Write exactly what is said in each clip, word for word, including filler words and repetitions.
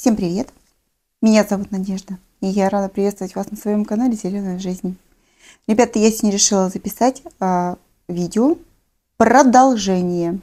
Всем привет! Меня зовут Надежда, и я рада приветствовать вас на своем канале «Зеленая жизнь». Ребята, я сегодня решила записать а, видео продолжение.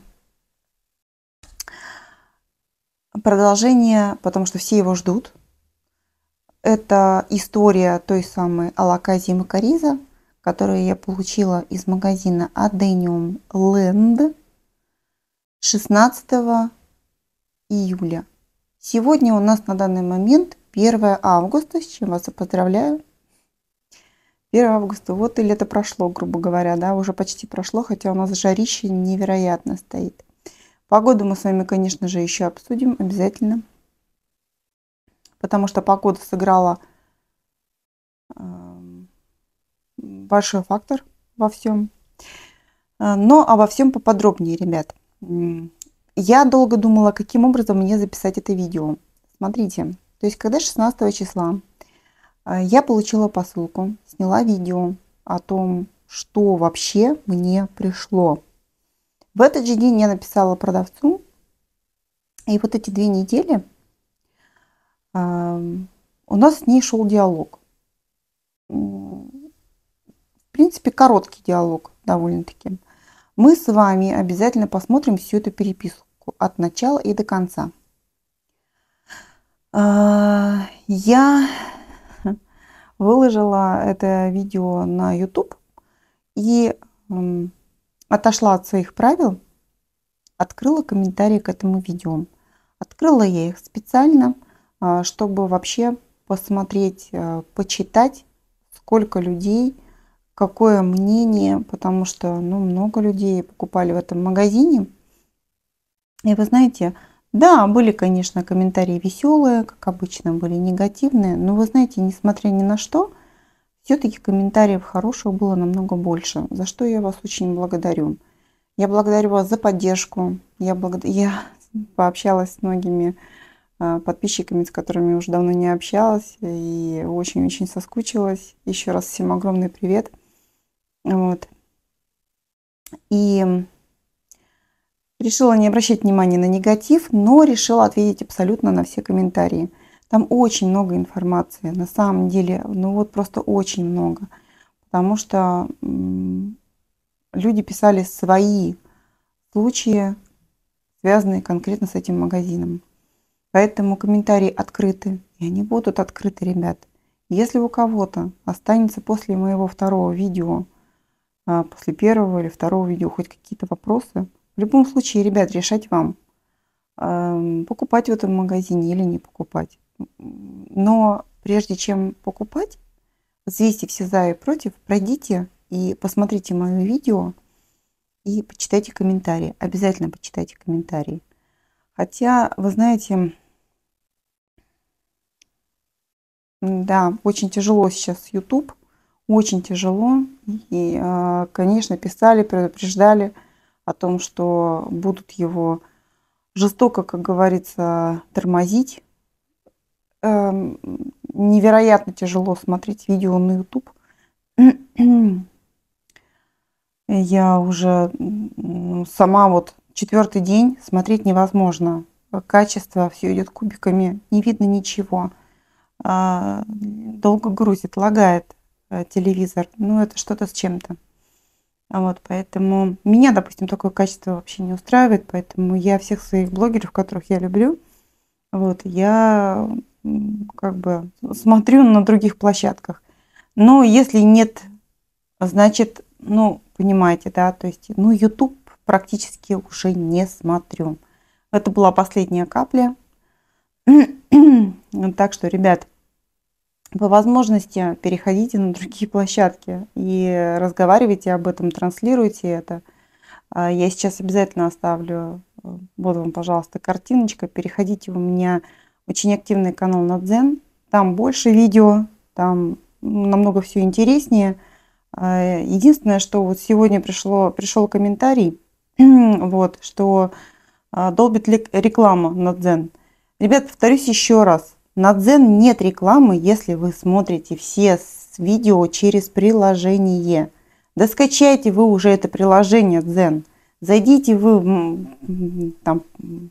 Продолжение, потому что все его ждут. Это история той самой Алоказии Макариза, которую я получила из магазина Adenium Land шестнадцатого июля. Сегодня у нас на данный момент первое августа, с чем вас и поздравляю. первое августа, вот и лето прошло, грубо говоря, да, уже почти прошло, хотя у нас жарище невероятно стоит. Погоду мы с вами, конечно же, еще обсудим обязательно, потому что погода сыграла большой фактор во всем. Но обо всем поподробнее, ребят. Я долго думала, каким образом мне записать это видео. Смотрите, то есть когда шестнадцатого числа я получила посылку, сняла видео о том, что вообще мне пришло. В этот же день я написала продавцу, и вот эти две недели э, у нас с ней шел диалог. В принципе, короткий диалог довольно-таки. Мы с вами обязательно посмотрим всю эту переписку от начала и до конца. Э, я выложила это видео на YouTube и э, отошла от своих правил, открыла комментарии к этому видео. Открыла я их специально, чтобы вообще посмотреть, почитать, сколько людей, какое мнение, потому что ну, много людей покупали в этом магазине. И вы знаете, да, были, конечно, комментарии веселые, как обычно, были негативные, но вы знаете, несмотря ни на что, все-таки комментариев хороших было намного больше, за что я вас очень благодарю. Я благодарю вас за поддержку. Я, благод... я пообщалась с многими подписчиками, с которыми уже давно не общалась, и очень-очень соскучилась. Еще раз всем огромный привет. Вот. И решила не обращать внимания на негатив, но решила ответить абсолютно на все комментарии. Там очень много информации, на самом деле, ну вот просто очень много, потому что люди писали свои случаи, связанные конкретно с этим магазином. Поэтому комментарии открыты, и они будут открыты, ребят. Если у кого-то останется после моего второго видео, после первого или второго видео хоть какие-то вопросы, в любом случае, ребят, решать вам, покупать в этом магазине или не покупать. Но прежде чем покупать, взвесьте все за и против, пройдите и посмотрите мое видео и почитайте комментарии. Обязательно почитайте комментарии. Хотя, вы знаете, да, очень тяжело сейчас YouTube, очень тяжело. И, конечно, писали, предупреждали о том, что будут его жестоко, как говорится, тормозить. Невероятно тяжело смотреть видео на YouTube. Я уже сама вот четвертый день смотреть невозможно. Качество все идет кубиками, не видно ничего. Долго грузит, лагает телевизор. Ну, это что-то с чем-то. Вот, поэтому меня, допустим, такое качество вообще не устраивает. Поэтому я всех своих блогеров, которых я люблю, вот, я как бы смотрю на других площадках. Но если нет, значит, ну, понимаете, да, то есть, ну, YouTube практически уже не смотрю. Это была последняя капля. Так что, ребят, по возможности переходите на другие площадки и разговаривайте об этом, транслируйте это. Я сейчас обязательно оставлю, вот вам, пожалуйста, картиночка. Переходите, у меня очень активный канал на Дзен. Там больше видео, там намного все интереснее. Единственное, что вот сегодня пришло, пришел комментарий, вот, что долбит реклама на Дзен. Ребят, повторюсь еще раз. На Дзен нет рекламы, если вы смотрите все видео через приложение. Да скачайте вы уже это приложение Дзен. Зайдите вы там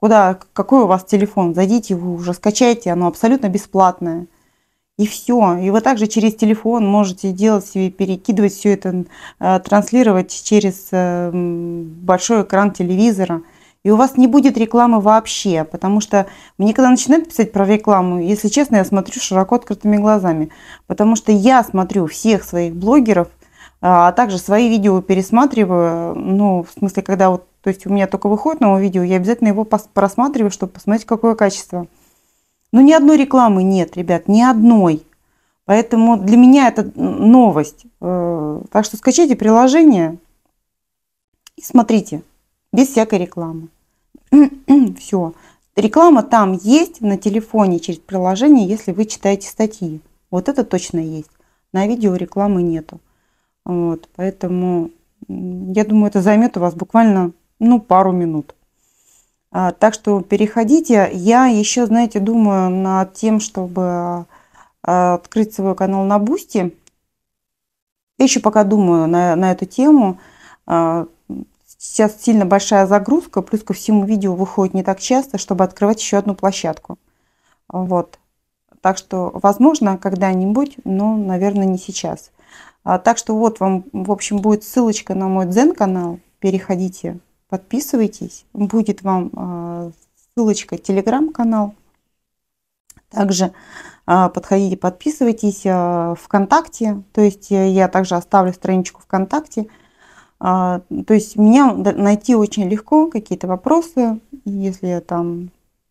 Куда, какой у вас телефон? Зайдите, вы уже скачайте, оно абсолютно бесплатное. И все. И вы также через телефон можете делать себе, перекидывать все это, э, транслировать через э, большой экран телевизора. И у вас не будет рекламы вообще, потому что мне когда начинают писать про рекламу, если честно, я смотрю широко открытыми глазами, потому что я смотрю всех своих блогеров, а также свои видео пересматриваю, ну, в смысле, когда вот, то есть у меня только выходит новое видео, я обязательно его просматриваю, чтобы посмотреть, какое качество. Но ни одной рекламы нет, ребят, ни одной. Поэтому для меня это новость. Так что скачайте приложение и смотрите, без всякой рекламы. Все. Реклама там есть на телефоне через приложение, если вы читаете статьи. Вот это точно есть. На видео рекламы нету. Вот, поэтому я думаю, это займет у вас буквально ну, пару минут. А, так что переходите. Я еще, знаете, думаю над тем, чтобы а, открыть свой канал на Бусти. Я еще пока думаю на, на эту тему. А, сейчас сильно большая загрузка, плюс ко всему видео выходит не так часто, чтобы открывать еще одну площадку. Вот. Так что, возможно, когда-нибудь, но, наверное, не сейчас. А, так что вот вам, в общем, будет ссылочка на мой дзен-канал. Переходите, подписывайтесь. Будет вам а, ссылочка телеграм-канал. Также а, подходите, подписывайтесь а, ВКонтакте. То есть я также оставлю страничку ВКонтакте. А, то есть меня найти очень легко, какие-то вопросы, если там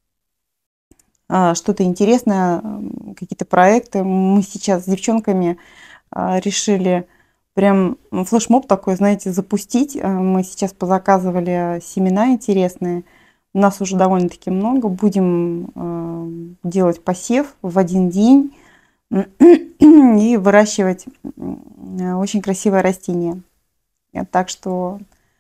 а, что-то интересное, какие-то проекты. Мы сейчас с девчонками решили прям флешмоб такой, знаете, запустить. Мы сейчас позаказывали семена интересные. У нас уже довольно-таки много. Будем делать посев в один день и выращивать очень красивое растение. Так что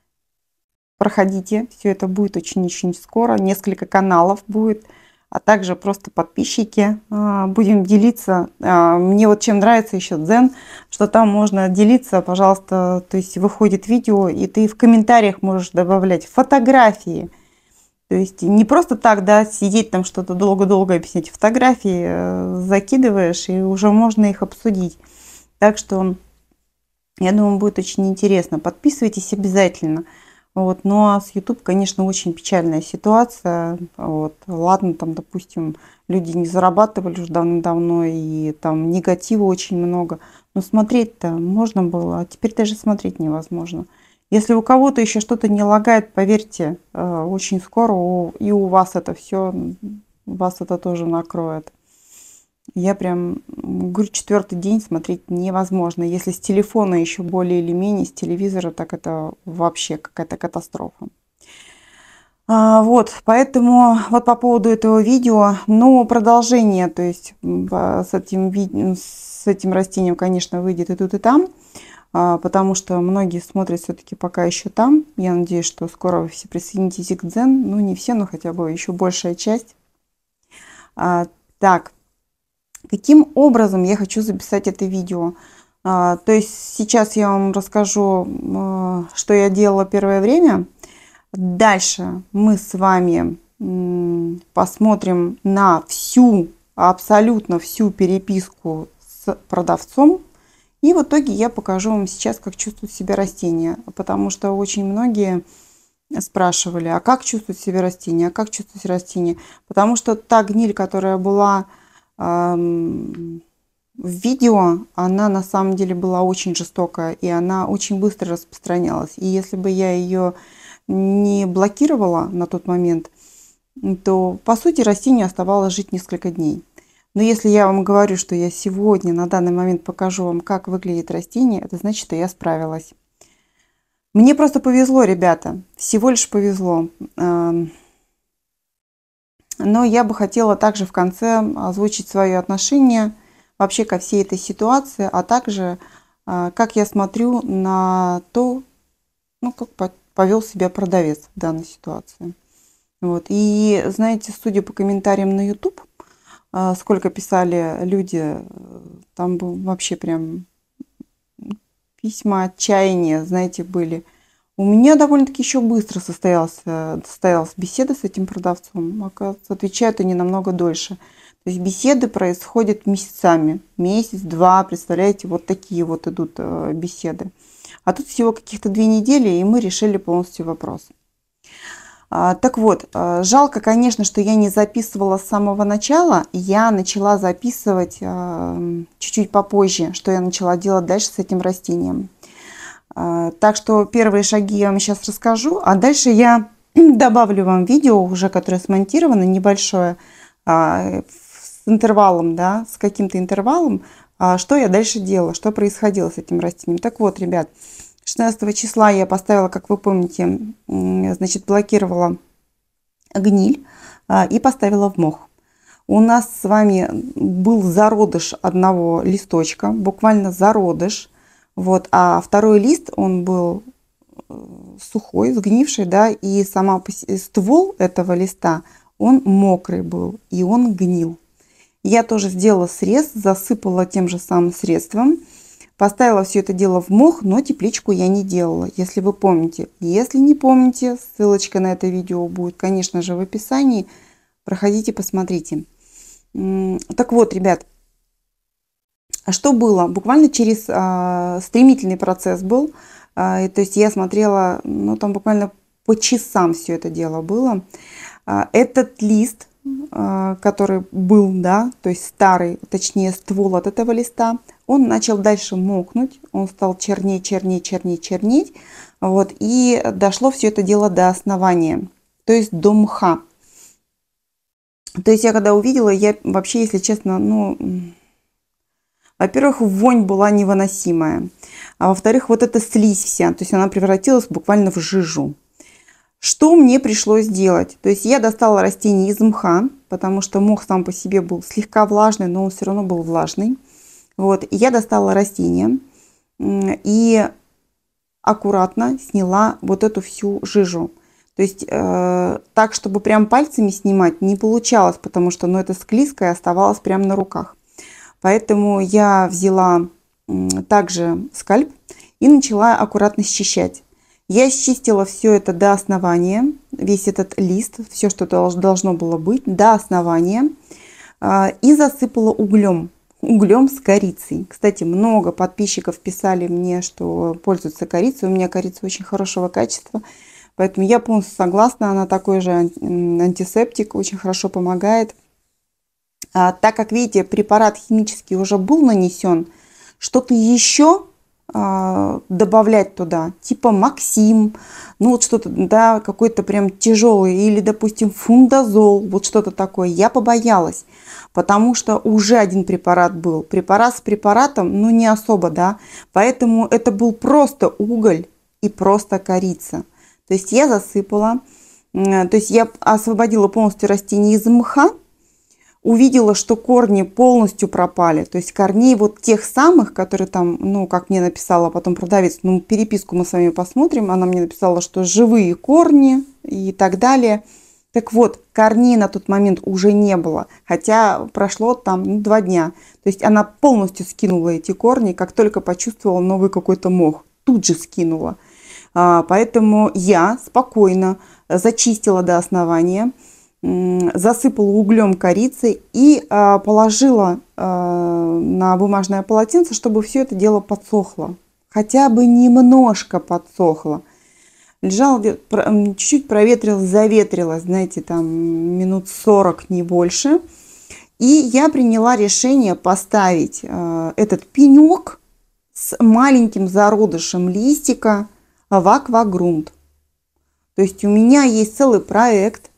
проходите. Все это будет очень-очень скоро. Несколько каналов будет. А также просто подписчики. Будем делиться. Мне вот чем нравится еще Дзен, что там можно делиться, пожалуйста, то есть выходит видео, и ты в комментариях можешь добавлять фотографии. То есть не просто так, да, сидеть там что-то долго-долго объяснять. Фотографии закидываешь, и уже можно их обсудить. Так что, я думаю, будет очень интересно. Подписывайтесь обязательно. Вот. Ну а с YouTube, конечно, очень печальная ситуация. Вот. Ладно, там, допустим, люди не зарабатывали уже давно-давно, и там негатива очень много. Но смотреть-то можно было, а теперь даже смотреть невозможно. Если у кого-то еще что-то не лагает, поверьте, очень скоро и у вас это все, вас это тоже накроет. Я прям говорю, четвертый день смотреть невозможно. Если с телефона еще более или менее, с телевизора, так это вообще какая-то катастрофа. А, вот, поэтому вот по поводу этого видео, но продолжение, то есть с этим, с этим растением, конечно, выйдет и тут, и там, а, потому что многие смотрят все-таки пока еще там. Я надеюсь, что скоро вы все присоединитесь к Дзен. Ну, не все, но хотя бы еще большая часть. А, так. Каким образом я хочу записать это видео? А, то есть сейчас я вам расскажу, а, что я делала первое время. Дальше мы с вами м, посмотрим на всю, абсолютно всю переписку с продавцом. И в итоге я покажу вам сейчас, как чувствует себя растение. Потому что очень многие спрашивали, а как чувствует себя растение, а как чувствует себя растение. Потому что та гниль, которая была в видео, она на самом деле была очень жестокая, и она очень быстро распространялась. И если бы я ее не блокировала на тот момент, то по сути растению оставалось жить несколько дней. Но если я вам говорю, что я сегодня на данный момент покажу вам, как выглядит растение, это значит, что я справилась. Мне просто повезло, ребята, всего лишь повезло. Но я бы хотела также в конце озвучить свое отношение вообще ко всей этой ситуации, а также как я смотрю на то, ну, как повел себя продавец в данной ситуации. Вот. И знаете, судя по комментариям на YouTube, сколько писали люди, там вообще прям письма отчаяния, знаете, были У меня довольно-таки еще быстро состоялся, состоялась беседа с этим продавцом. Оказывается, отвечают они намного дольше. То есть беседы происходят месяцами. Месяц-два, представляете, вот такие вот идут беседы. А тут всего каких-то две недели, и мы решили полностью вопрос. Так вот, жалко, конечно, что я не записывала с самого начала. Я начала записывать чуть-чуть попозже, что я начала делать дальше с этим растением. Так что первые шаги я вам сейчас расскажу, а дальше я добавлю вам видео, уже которое смонтировано, небольшое, с интервалом, да, с каким-то интервалом, что я дальше делала, что происходило с этим растением. Так вот, ребят, шестнадцатого числа я поставила, как вы помните, значит, блокировала гниль и поставила в мох. У нас с вами был зародыш одного листочка, буквально зародыш. Вот, а второй лист, он был сухой, сгнивший, да, и сама ствол этого листа, он мокрый был, и он гнил. Я тоже сделала срез, засыпала тем же самым средством, поставила все это дело в мох, но тепличку я не делала, если вы помните. Если не помните, ссылочка на это видео будет, конечно же, в описании. Проходите, посмотрите. Так вот, ребят, что было? Буквально через а, стремительный процесс был. А, то есть я смотрела, ну там буквально по часам все это дело было. А, этот лист, а, который был, да, то есть старый, точнее ствол от этого листа, он начал дальше мокнуть, он стал чернеть, чернеть, чернеть, чернеть. Вот, и дошло все это дело до основания, то есть до мха. То есть я когда увидела, я вообще, если честно, ну... Во-первых, вонь была невыносимая. А во-вторых, вот эта слизь вся, то есть она превратилась буквально в жижу. Что мне пришлось делать? То есть я достала растение из мха, потому что мох сам по себе был слегка влажный, но он все равно был влажный. Вот. И я достала растение и аккуратно сняла вот эту всю жижу. То есть э, так, чтобы прям пальцами снимать, не получалось, потому что ну, это склизкое оставалось прямо на руках. Поэтому я взяла также скальп и начала аккуратно счищать. Я счистила все это до основания, весь этот лист, все, что должно было быть, до основания. И засыпала углем, углем с корицей. Кстати, много подписчиков писали мне, что пользуются корицей. У меня корица очень хорошего качества, поэтому я полностью согласна. Она такой же антисептик, очень хорошо помогает. А, так как, видите, препарат химический уже был нанесен, что-то еще а, добавлять туда, типа Максим, ну вот что-то, да, какой-то прям тяжелый, или, допустим, фундазол, вот что-то такое, я побоялась, потому что уже один препарат был. Препарат с препаратом, ну не особо, да, поэтому это был просто уголь и просто корица. То есть я засыпала, то есть я освободила полностью растение из мха, увидела, что корни полностью пропали. То есть корней вот тех самых, которые там, ну, как мне написала потом продавец, ну, переписку мы с вами посмотрим. Она мне написала, что живые корни и так далее. Так вот, корней на тот момент уже не было. Хотя прошло там ну, два дня. То есть она полностью скинула эти корни, как только почувствовала новый какой-то мох. Тут же скинула. А, поэтому я спокойно зачистила до основания, засыпала углем корицы и а, положила а, на бумажное полотенце, чтобы все это дело подсохло. Хотя бы немножко подсохло. Лежала, чуть-чуть проветрилась, заветрилась, знаете, там минут сорок, не больше. И я приняла решение поставить а, этот пенек с маленьким зародышем листика в аквагрунт. То есть у меня есть целый проект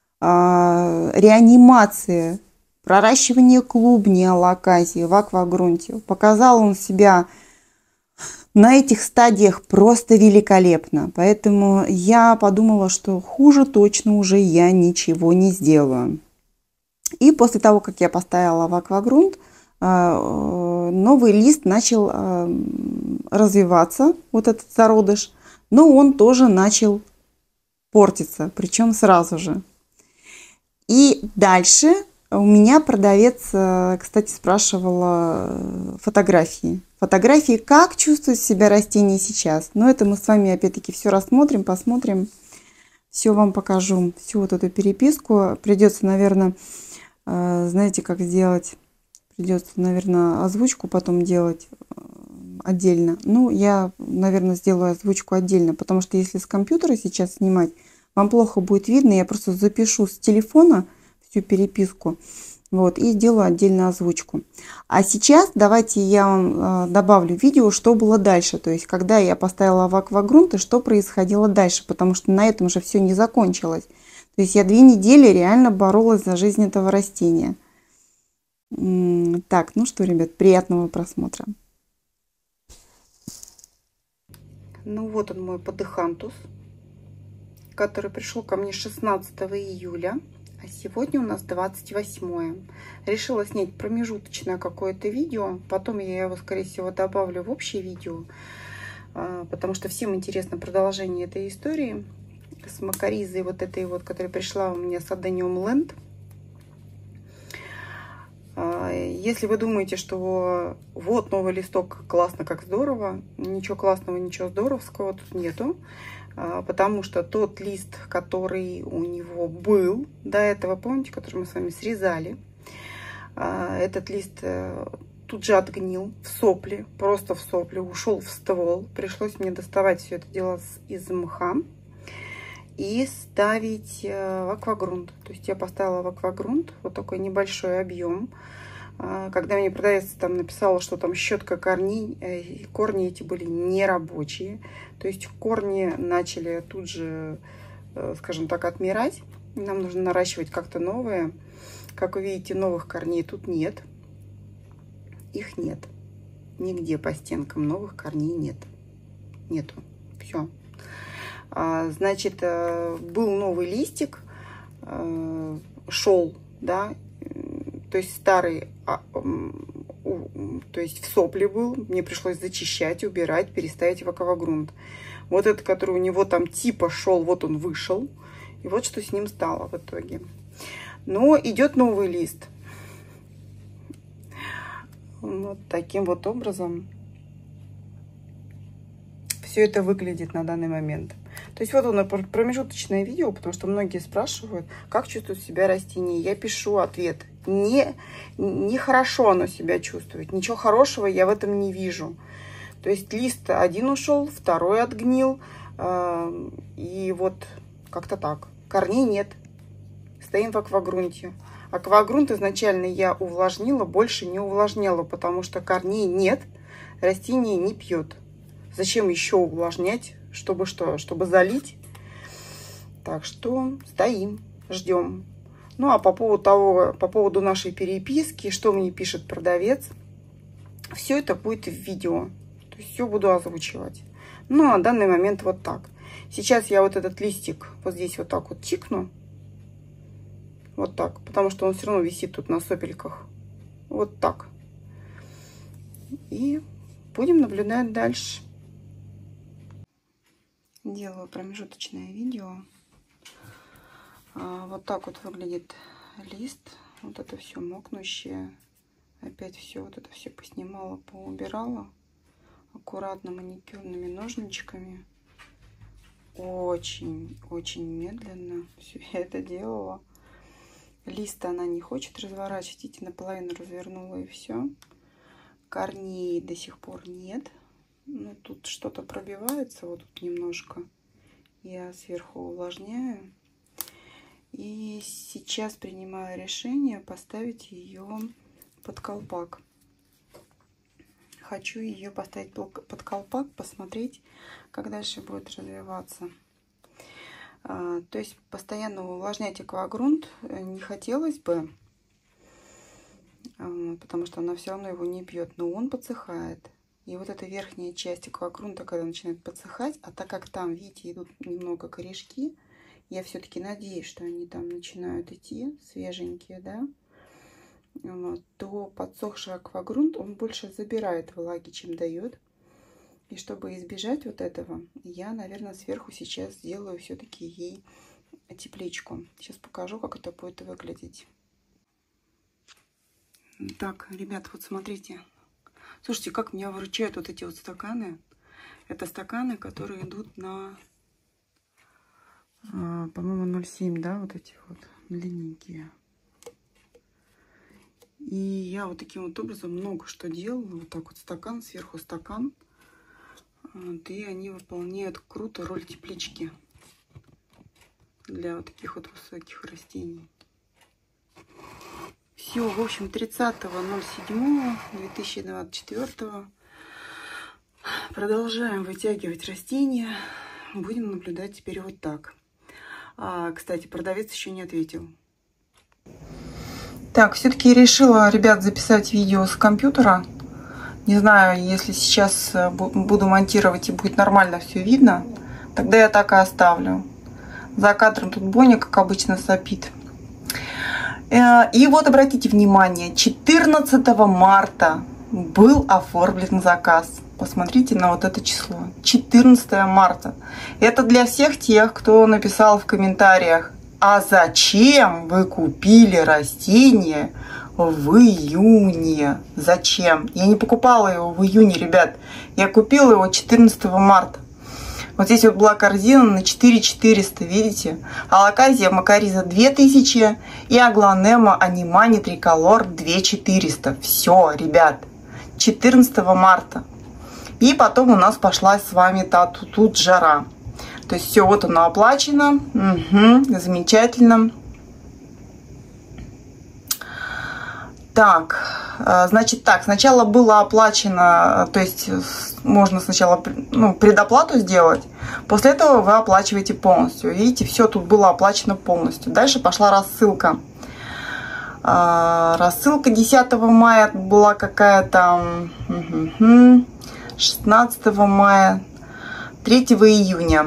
реанимация, проращивание клубней алоказии в аквагрунте. Показал он себя на этих стадиях просто великолепно. Поэтому я подумала, что хуже точно уже я ничего не сделаю. И после того, как я поставила в аквагрунт, новый лист начал развиваться, вот этот зародыш, но он тоже начал портиться, причем сразу же. И дальше У меня продавец, кстати, спрашивала фотографии. Фотографии, как чувствует себя растение сейчас. Но это мы с вами опять-таки все рассмотрим, посмотрим. Все вам покажу, всю вот эту переписку. Придется, наверное, знаете, как сделать? Придется, наверное, озвучку потом делать отдельно. Ну, я, наверное, сделаю озвучку отдельно, потому что если с компьютера сейчас снимать, вам плохо будет видно. Я просто запишу с телефона всю переписку, вот, и сделаю отдельно озвучку. А сейчас давайте я вам добавлю видео, что было дальше. То есть, когда я поставила в аквагрунт и что происходило дальше, потому что на этом же все не закончилось. То есть, я две недели реально боролась за жизнь этого растения. Так, ну что, ребят, приятного просмотра. Ну вот он, мой подыхантус, который пришел ко мне шестнадцатого июля, а сегодня у нас двадцать восьмое. Решила снять промежуточное какое-то видео, потом я его, скорее всего, добавлю в общее видео, потому что всем интересно продолжение этой истории с макаризой, вот этой вот, которая пришла у меня с Adenium Land. Если вы думаете, что вот новый листок, классно, как здорово, ничего классного, ничего здоровского тут нету, потому что тот лист, который у него был до этого, помните, который мы с вами срезали, этот лист тут же отгнил в сопли, просто в сопли, ушел в ствол. Пришлось мне доставать все это дело из мха и ставить в аквагрунт. То есть я поставила в аквагрунт вот такой небольшой объем. Когда мне продавец там написала, что там щетка корней, корни эти были нерабочие. То есть корни начали тут же, скажем так, отмирать. Нам нужно наращивать как-то новые. Как вы видите, новых корней тут нет. Их нет. Нигде по стенкам новых корней нет. Нету. Все. Значит, был новый листик, шел, да, то есть старый, то есть в сопле был, мне пришлось зачищать, убирать, переставить в аквагрунт. Вот этот, который у него там типа шел, вот он вышел, и вот что с ним стало в итоге. Но идет новый лист. Вот таким вот образом все это выглядит на данный момент. То есть вот оно, промежуточное видео, потому что многие спрашивают, как чувствует себя растение. Я пишу ответ. Не, не хорошо оно себя чувствует. Ничего хорошего я в этом не вижу. То есть лист один ушел, второй отгнил. Э, и вот как-то так. Корней нет. Стоим в аквагрунте. Аквагрунт изначально я увлажнила, больше не увлажняла, потому что корней нет, растение не пьет. Зачем еще увлажнять? Чтобы что? Чтобы залить. Так что стоим, ждем. Ну, а по поводу того, по поводу нашей переписки, что мне пишет продавец, все это будет в видео. То есть все буду озвучивать. Ну, на данный момент вот так. Сейчас я вот этот листик вот здесь вот так вот чикну. Вот так. Потому что он все равно висит тут на сопельках. Вот так. И будем наблюдать дальше. Делаю промежуточное видео. Вот так вот выглядит лист. Вот это все мокнущее. Опять все вот это все поснимала, поубирала. Аккуратно маникюрными ножничками. Очень, очень медленно все я это делала. Лист она не хочет разворачивать. Видите, наполовину развернула и все. Корней до сих пор нет. Ну, тут что-то пробивается, вот тут немножко. Я сверху увлажняю. И сейчас принимаю решение поставить ее под колпак. Хочу ее поставить под колпак, посмотреть, как дальше будет развиваться. А, то есть постоянно увлажнять аквагрунт не хотелось бы, потому что она все равно его не пьет, но он подсыхает. И вот эта верхняя часть аквагрунта, когда начинает подсыхать, а так как там, видите, идут немного корешки, я все-таки надеюсь, что они там начинают идти, свеженькие, да, вот, то подсохший аквагрунт, он больше забирает влаги, чем дает. И чтобы избежать вот этого, я, наверное, сверху сейчас сделаю все-таки ей тепличку. Сейчас покажу, как это будет выглядеть. Так, ребят, вот смотрите. Слушайте, как меня выручают вот эти вот стаканы. Это стаканы, которые идут на, по-моему, ноль семь, да, вот эти вот длинненькие. И я вот таким вот образом много что делала. Вот так вот стакан, сверху стакан. Вот, и они выполняют круто роль теплички для вот таких вот высоких растений. Все, в общем, тридцатого ноль седьмого две тысячи двадцать четвёртого продолжаем вытягивать растения. Будем наблюдать теперь вот так. А, кстати, продавец еще не ответил. Так, все-таки решила, ребят, записать видео с компьютера. Не знаю, если сейчас буду монтировать и будет нормально все видно, тогда я так и оставлю. За кадром тут Боня, как обычно, сопит. И вот обратите внимание, четырнадцатого марта был оформлен заказ. Посмотрите на вот это число. четырнадцатое марта. Это для всех тех, кто написал в комментариях: а зачем вы купили растение в июне? Зачем? Я не покупала его в июне, ребят. Я купила его четырнадцатого марта. Вот здесь вот была корзина на четыре тысячи четыреста, видите? Алаказия Макариза две тысячи и Аглонема Анимани Триколор две тысячи четыреста. Все, ребят, четырнадцатого марта. И потом у нас пошла с вами та тут, тут жара. То есть все, вот оно оплачено. Угу, замечательно. Так, значит так, сначала было оплачено, то есть можно сначала, ну, предоплату сделать, после этого вы оплачиваете полностью. Видите, все тут было оплачено полностью. Дальше пошла рассылка. Рассылка десятого мая была какая-то, шестнадцатого мая, третьего июня.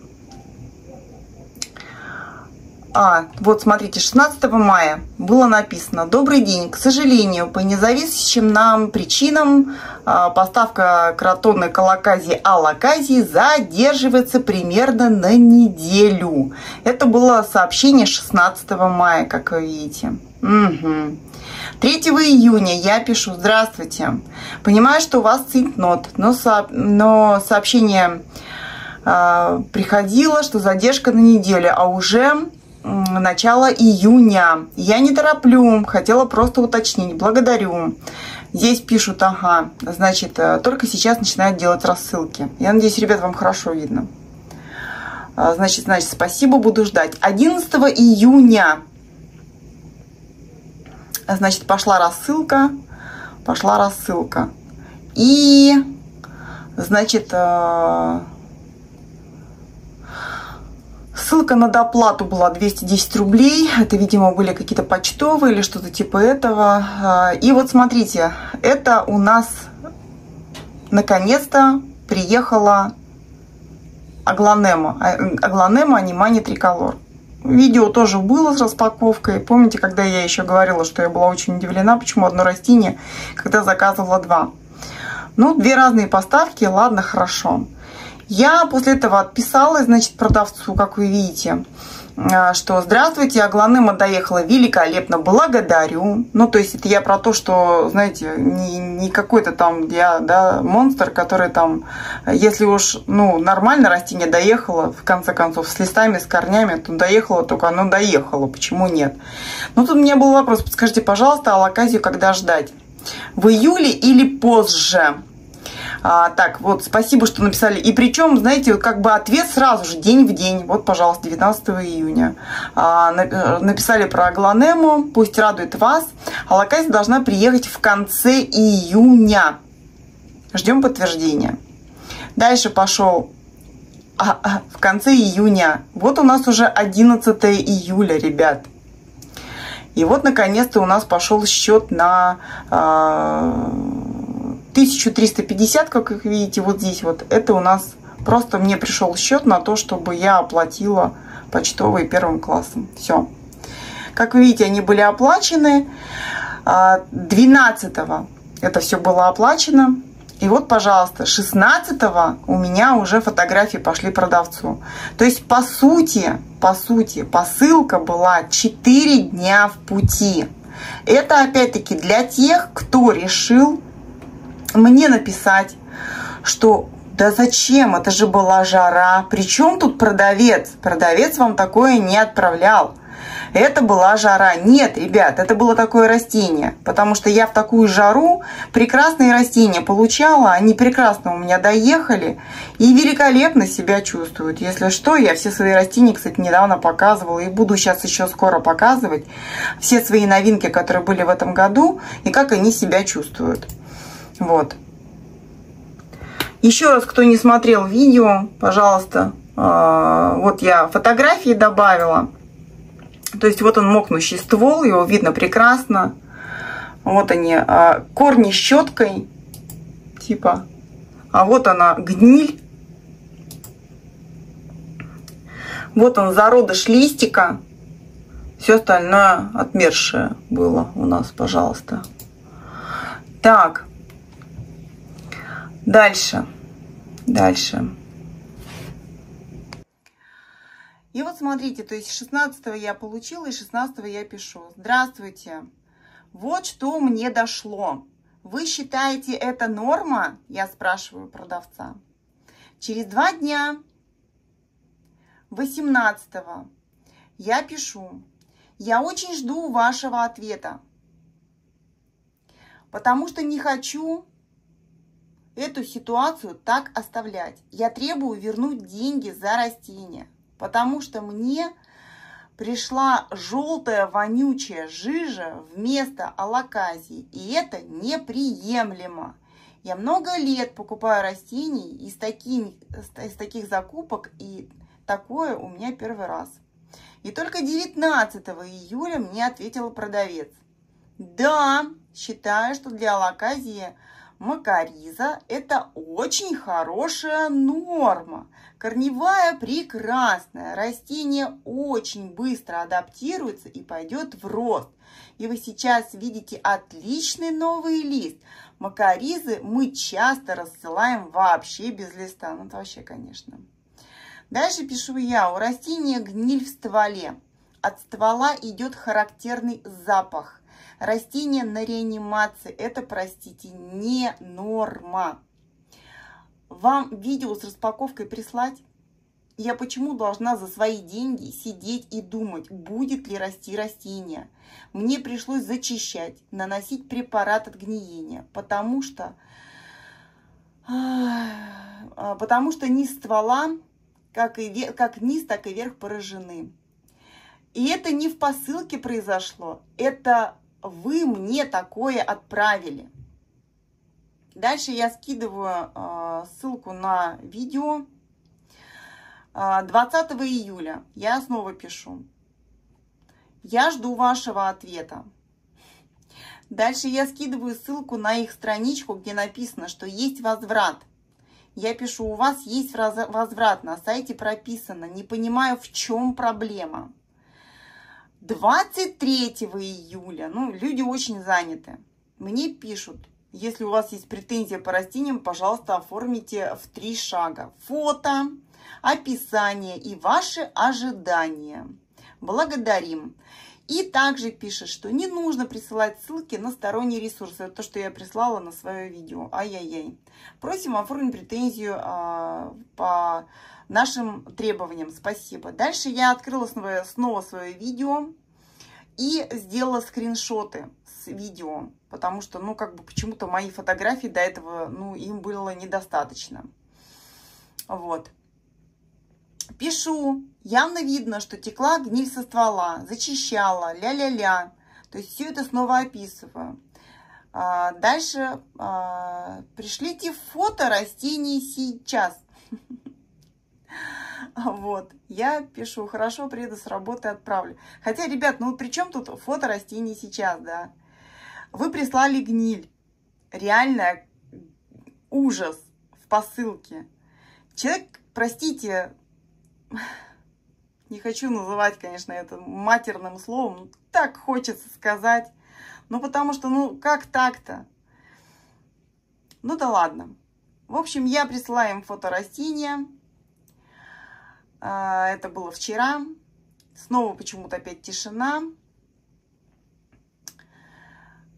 А, вот смотрите, шестнадцатого мая было написано: добрый день, к сожалению, по независящим нам причинам поставка кротонной колоказии алаказии задерживается примерно на неделю. Это было сообщение шестнадцатого мая, как вы видите. Угу. третьего июня я пишу: здравствуйте, понимаю, что у вас цейтнот, но, со... но сообщение э, приходило, что задержка на неделю, а уже начало июня. Я не тороплю, хотела просто уточнить. Благодарю. Здесь пишут: ага, значит, только сейчас начинают делать рассылки. Я надеюсь, ребят, вам хорошо видно. Значит, значит, спасибо, буду ждать. одиннадцатого июня, значит, пошла рассылка. Пошла рассылка. И, значит, ссылка на доплату была двести десять рублей. Это, видимо, были какие-то почтовые или что-то типа этого. И вот смотрите, это у нас наконец-то приехала Аглонема. Аглонема Анимани Триколор. Видео тоже было с распаковкой. Помните, когда я еще говорила, что я была очень удивлена, почему одно растение, когда заказывала два. Ну, две разные поставки, ладно, хорошо. Я после этого отписалась, значит, продавцу, как вы видите, что: здравствуйте, Аглонема доехала великолепно, благодарю. Ну, то есть это я про то, что, знаете, не, не какой-то там я, да, монстр, который там, если уж, ну, нормально растение доехало, в конце концов, с листами, с корнями, то доехало, только оно доехало, почему нет? Ну, тут у меня был вопрос: подскажите, пожалуйста, алаказию когда ждать? В июле или позже? А, так, вот, спасибо, что написали. И причем, знаете, как бы ответ сразу же, день в день. Вот, пожалуйста, девятнадцатого июня. А, написали про Аглонему, пусть радует вас. Алаказия должна приехать в конце июня. Ждем подтверждения. Дальше пошел а, а, в конце июня. Вот у нас уже одиннадцатое июля, ребят. И вот, наконец-то, у нас пошел счет на а, тысячу триста пятьдесят, как вы видите, вот здесь вот. Это у нас просто мне пришел счет на то, чтобы я оплатила почтовые первым классом. Все. Как вы видите, они были оплачены. двенадцатого это все было оплачено. И вот, пожалуйста, шестнадцатого у меня уже фотографии пошли продавцу. То есть, по сути, по сути, посылка была четыре дня в пути. Это опять-таки для тех, кто решил мне написать, что да зачем, это же была жара. Причем тут продавец? Продавец вам такое не отправлял. Это была жара. Нет, ребят, это было такое растение. Потому что я в такую жару прекрасные растения получала. Они прекрасно у меня доехали и великолепно себя чувствуют. Если что, я все свои растения, кстати, недавно показывала и буду сейчас еще скоро показывать. Все свои новинки, которые были в этом году, и как они себя чувствуют. Вот. Еще раз, кто не смотрел видео, пожалуйста, вот я фотографии добавила. То есть вот он мокнущий ствол, его видно прекрасно. Вот они, корни щеткой, типа. А вот она гниль. Вот он зародыш листика. Все остальное отмершее было у нас, пожалуйста. Так. Дальше. Дальше. И вот смотрите, то есть шестнадцатого я получила, и шестнадцатого я пишу. Здравствуйте. Вот что мне дошло. Вы считаете это норма? Я спрашиваю продавца. Через два дня, восемнадцатого, я пишу. Я очень жду вашего ответа. Потому что не хочу эту ситуацию так оставлять. Я требую вернуть деньги за растения. Потому что мне пришла желтая вонючая жижа вместо алоказии. И это неприемлемо. Я много лет покупаю растений из таких, из таких закупок. И такое у меня первый раз. И только девятнадцатого июля мне ответил продавец. Да, считаю, что для алоказии макариза это очень хорошая норма. Корневая прекрасная. Растение очень быстро адаптируется и пойдет в рост. И вы сейчас видите отличный новый лист. Макаризы мы часто рассылаем вообще без листа. Ну, это вообще, конечно. Дальше пишу я. У растения гниль в стволе. От ствола идет характерный запах. Растение на реанимации. Это, простите, не норма. Вам видео с распаковкой прислать? Я почему должна за свои деньги сидеть и думать, будет ли расти растение? Мне пришлось зачищать, наносить препарат от гниения, потому что, потому что низ ствола, как, и, как низ, так и верх поражены. И это не в посылке произошло, это вы мне такое отправили. Дальше я скидываю э, ссылку на видео. двадцатого июля я снова пишу. Я жду вашего ответа. Дальше я скидываю ссылку на их страничку, где написано, что есть возврат. Я пишу, у вас есть возврат, на сайте прописано. Не понимаю, в чем проблема. двадцать третьего июля, ну, люди очень заняты, мне пишут. Если у вас есть претензия по растениям, пожалуйста, оформите в три шага. Фото, описание и ваши ожидания. Благодарим. И также пишет, что не нужно присылать ссылки на сторонние ресурсы. Это то, что я прислала на свое видео. Ай-яй-яй. Просим оформить претензию а, по нашим требованиям. Спасибо. Дальше я открыла снова, снова свое видео и сделала скриншоты с видео. Потому что, ну, как бы почему-то мои фотографии до этого, ну, им было недостаточно. Вот. Пишу. Явно видно, что текла гниль со ствола, зачищала, ля-ля-ля. То есть все это снова описываю. А, дальше а, пришлите фото растений сейчас. Вот. Я пишу. Хорошо, приеду с работы, отправлю. Хотя, ребят, ну при чем тут фото растений сейчас, да? Вы прислали гниль. Реально ужас в посылке. Человек, простите, не хочу называть, конечно, это матерным словом. Так хочется сказать. Ну, потому что, ну, как так-то? Ну, да ладно. В общем, я присылаю им фото растения. Это было вчера. Снова почему-то опять тишина.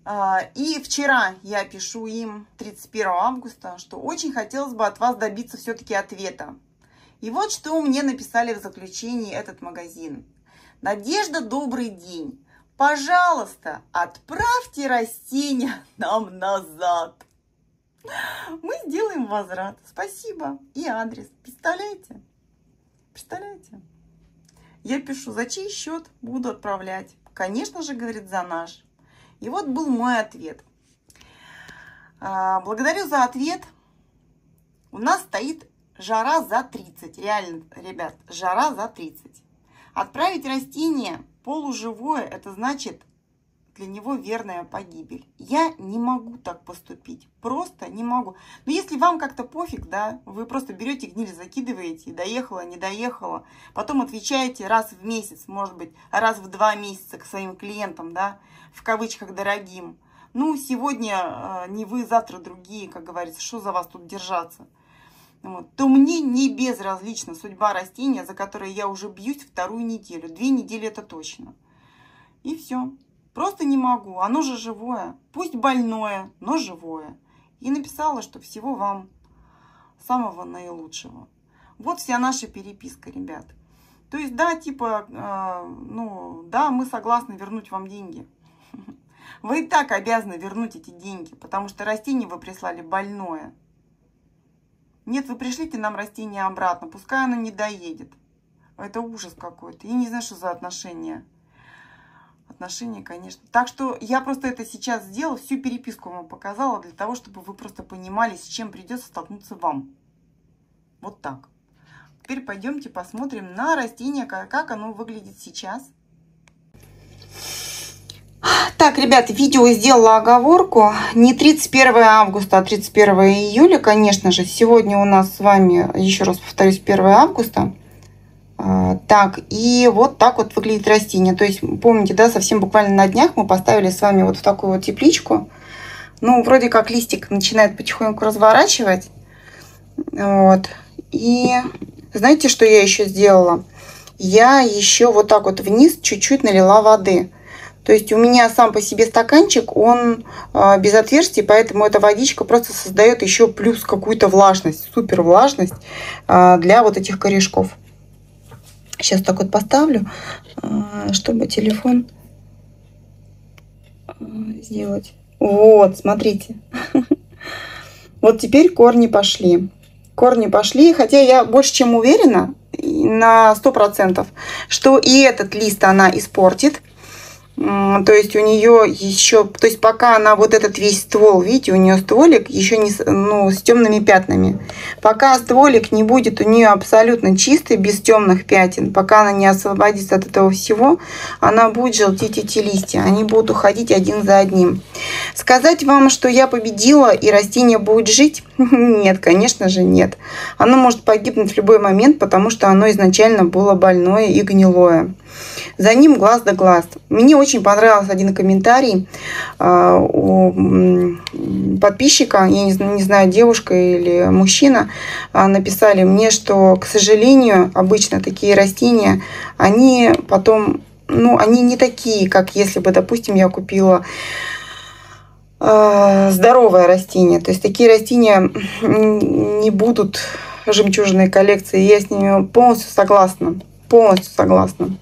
И вчера я пишу им тридцать первого августа, что очень хотелось бы от вас добиться все-таки ответа. И вот что мне написали в заключении этот магазин. Надежда, добрый день. Пожалуйста, отправьте растения нам назад. Мы сделаем возврат. Спасибо. И адрес. Представляете? Представляете? Я пишу, за чей счет буду отправлять? Конечно же, говорит, за наш. И вот был мой ответ. Благодарю за ответ. У нас стоит жара за тридцать. Реально, ребят, жара за тридцать. Отправить растение полуживое, это значит для него верная погибель. Я не могу так поступить. Просто не могу. Но если вам как-то пофиг, да, вы просто берете гниль, закидываете, доехала, не доехала. Потом отвечаете раз в месяц, может быть, раз в два месяца к своим клиентам, да, в кавычках дорогим. Ну, сегодня э, не вы, завтра другие, как говорится, что за вас тут держаться. Вот. То мне не безразлична судьба растения, за которое я уже бьюсь вторую неделю. Две недели это точно. И все. Просто не могу. Оно же живое. Пусть больное, но живое. И написала, что всего вам самого наилучшего. Вот вся наша переписка, ребят. То есть, да, типа, э, ну, да, мы согласны вернуть вам деньги. Вы и так обязаны вернуть эти деньги, потому что растение вы прислали больное. Нет, вы пришлите нам растение обратно, пускай оно не доедет. Это ужас какой-то. Я не знаю, что за отношения. Отношения, конечно. Так что я просто это сейчас сделала, всю переписку вам показала, для того, чтобы вы просто понимали, с чем придется столкнуться вам. Вот так. Теперь пойдемте посмотрим на растение, как оно выглядит сейчас. Так, ребята, видео сделала оговорку. Не тридцать первого августа, а тридцать первого июля, конечно же. Сегодня у нас с вами, еще раз повторюсь, первого августа. Так, и вот так вот выглядит растение. То есть, помните, да, совсем буквально на днях мы поставили с вами вот в такую вот тепличку. Ну, вроде как листик начинает потихоньку разворачивать. Вот. И знаете, что я еще сделала? Я еще вот так вот вниз чуть-чуть налила воды. То есть у меня сам по себе стаканчик, он э, без отверстий, поэтому эта водичка просто создает еще плюс какую-то влажность, супер влажность э, для вот этих корешков. Сейчас так вот поставлю, э, чтобы телефон э, сделать. Вот, смотрите. Вот теперь корни пошли. Корни пошли, хотя я больше чем уверена на сто процентов, что и этот лист она испортит. То есть у нее еще, то есть пока она вот этот весь ствол, видите, у нее стволик еще не, ну, с темными пятнами. Пока стволик не будет у нее абсолютно чистый, без темных пятен, пока она не освободится от этого всего, она будет желтеть эти листья. Они будут уходить один за одним. Сказать вам, что я победила и растение будет жить? Нет, конечно же нет. Оно может погибнуть в любой момент, потому что оно изначально было больное и гнилое. За ним глаз да глаз. Мне очень понравился один комментарий э, у подписчика, я не, не знаю, девушка или мужчина, э, написали мне, что, к сожалению, обычно такие растения, они потом, ну, они не такие, как если бы, допустим, я купила э, здоровое растение. То есть такие растения не будут жемчужной коллекции. Я с ними полностью согласна. Полностью согласна.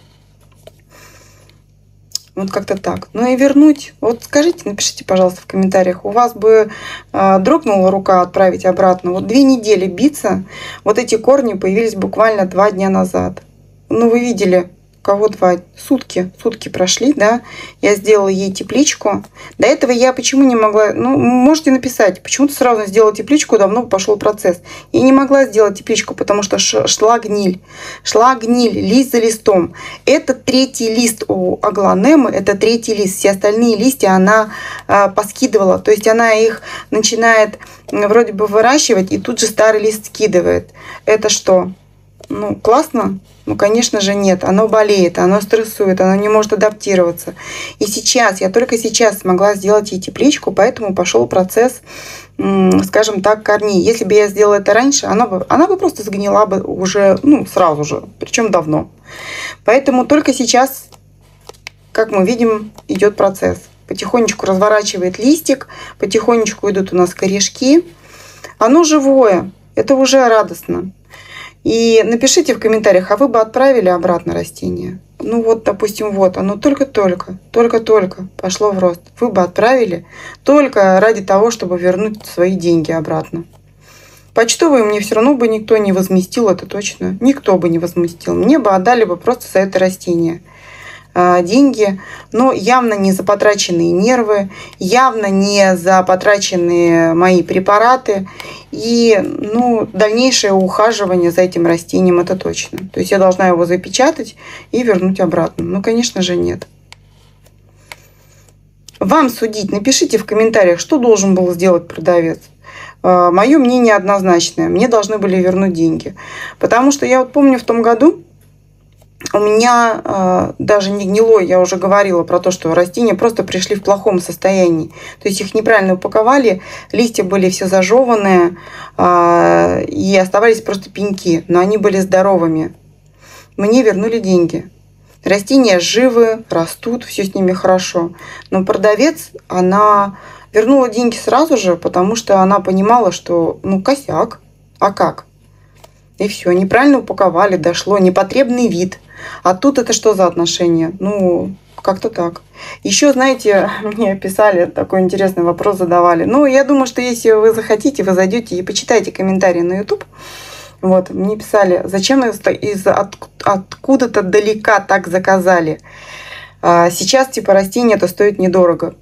Вот как-то так. Ну и вернуть. Вот скажите, напишите, пожалуйста, в комментариях. У вас бы э, дрогнула рука отправить обратно. Вот две недели биться. Вот эти корни появились буквально два дня назад. Ну вы видели, у кого два сутки. Сутки прошли, да. Я сделала ей тепличку. До этого я почему не могла... Ну, можете написать. Почему-то сразу сделала тепличку, давно пошел процесс. Я не могла сделать тепличку, потому что шла гниль. Шла гниль, лист за листом. Это третий лист у аглонемы. Это третий лист. Все остальные листья она э, поскидывала. То есть она их начинает вроде бы выращивать и тут же старый лист скидывает. Это что? Ну, классно? Ну, конечно же, нет. Оно болеет, оно стрессует, оно не может адаптироваться. И сейчас, я только сейчас смогла сделать ей тепличку, поэтому пошел процесс, скажем так, корней. Если бы я сделала это раньше, она бы, она бы просто сгнила бы уже, ну, сразу же, причем давно. Поэтому только сейчас, как мы видим, идет процесс. потихонечку разворачивает листик, потихонечку идут у нас корешки. Оно живое, это уже радостно. И напишите в комментариях, а вы бы отправили обратно растение? Ну вот, допустим, вот оно только-только, только-только пошло в рост. Вы бы отправили только ради того, чтобы вернуть свои деньги обратно. Почтовые мне все равно бы никто не возместил, это точно. Никто бы не возместил. Мне бы отдали бы просто за это растение деньги, но явно не за потраченные нервы, явно не за потраченные мои препараты и ну, дальнейшее ухаживание за этим растением, это точно. То есть я должна его запечатать и вернуть обратно. Ну, конечно же, нет. Вам судить, напишите в комментариях, что должен был сделать продавец. Мое мнение однозначное. Мне должны были вернуть деньги. Потому что я вот помню в том году, у меня э, даже не гнилой, я уже говорила про то, что растения просто пришли в плохом состоянии. То есть их неправильно упаковали, листья были все зажеванные э, и оставались просто пеньки, но они были здоровыми. Мне вернули деньги. Растения живы, растут, все с ними хорошо. Но продавец, она вернула деньги сразу же, потому что она понимала, что ну косяк, а как? И все, неправильно упаковали, дошло, непотребный вид. А тут это что за отношения? Ну, как-то так. Еще, знаете, мне писали, такой интересный вопрос задавали. Ну, я думаю, что если вы захотите, вы зайдете и почитайте комментарии на YouTube. Вот, мне писали, зачем из, из от, откуда-то далека так заказали. А сейчас, типа, растение это стоит недорого.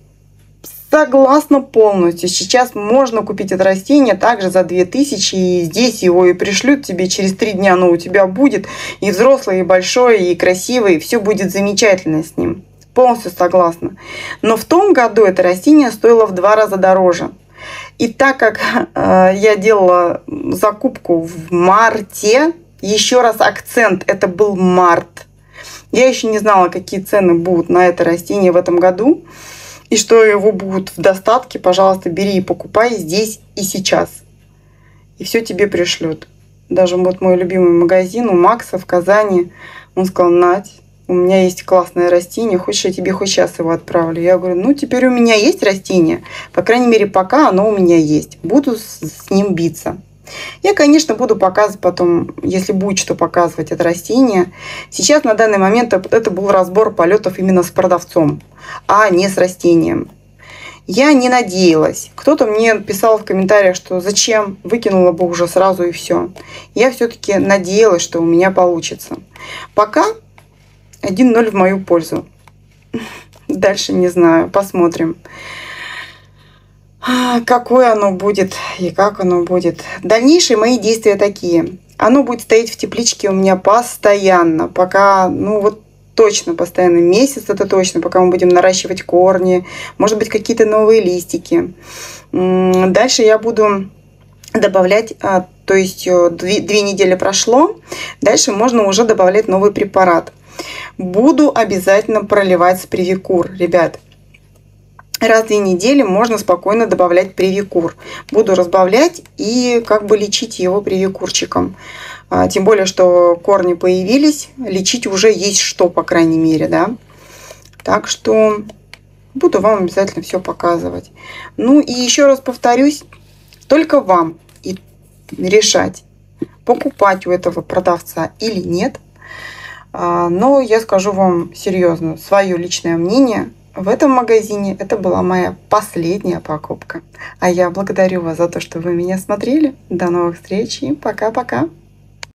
Согласна полностью. Сейчас можно купить это растение также за две тысячи, и здесь его и пришлют тебе через три дня, оно у тебя будет, и взрослое, и большое, и красивое, и все будет замечательно с ним. Полностью согласна. Но в том году это растение стоило в два раза дороже. И так как э, я делала закупку в марте, еще раз акцент, это был март, я еще не знала, какие цены будут на это растение в этом году. И что его будут в достатке, пожалуйста, бери и покупай здесь и сейчас. И все тебе пришлют. Даже вот мой любимый магазин у Макса в Казани, он сказал, Надь, у меня есть классное растение, хочешь, я тебе хоть сейчас его отправлю? Я говорю, ну теперь у меня есть растение, по крайней мере, пока оно у меня есть. Буду с ним биться. Я, конечно, буду показывать потом, если будет что показывать это растение. Сейчас на данный момент это был разбор полетов именно с продавцом, а не с растением. Я не надеялась. Кто-то мне писал в комментариях, что зачем, выкинула бы уже сразу и все. Я все-таки надеялась, что у меня получится. Пока один ноль в мою пользу. Дальше не знаю, посмотрим. Какое оно будет и как оно будет. Дальнейшие мои действия такие. Оно будет стоять в тепличке у меня постоянно, пока, ну вот точно постоянно, месяц это точно, пока мы будем наращивать корни, может быть какие-то новые листики. Дальше я буду добавлять, то есть две, две недели прошло, дальше можно уже добавлять новый препарат. Буду обязательно проливать с Привикур, ребят. Раз в две недели можно спокойно добавлять Привикур. Буду разбавлять и как бы лечить его привикурчиком. Тем более, что корни появились, лечить уже есть что, по крайней мере, да. Так что буду вам обязательно все показывать. Ну и еще раз повторюсь, только вам и решать, покупать у этого продавца или нет. Но я скажу вам серьезно, свое личное мнение. В этом магазине это была моя последняя покупка. А я благодарю вас за то, что вы меня смотрели. До новых встреч и пока-пока.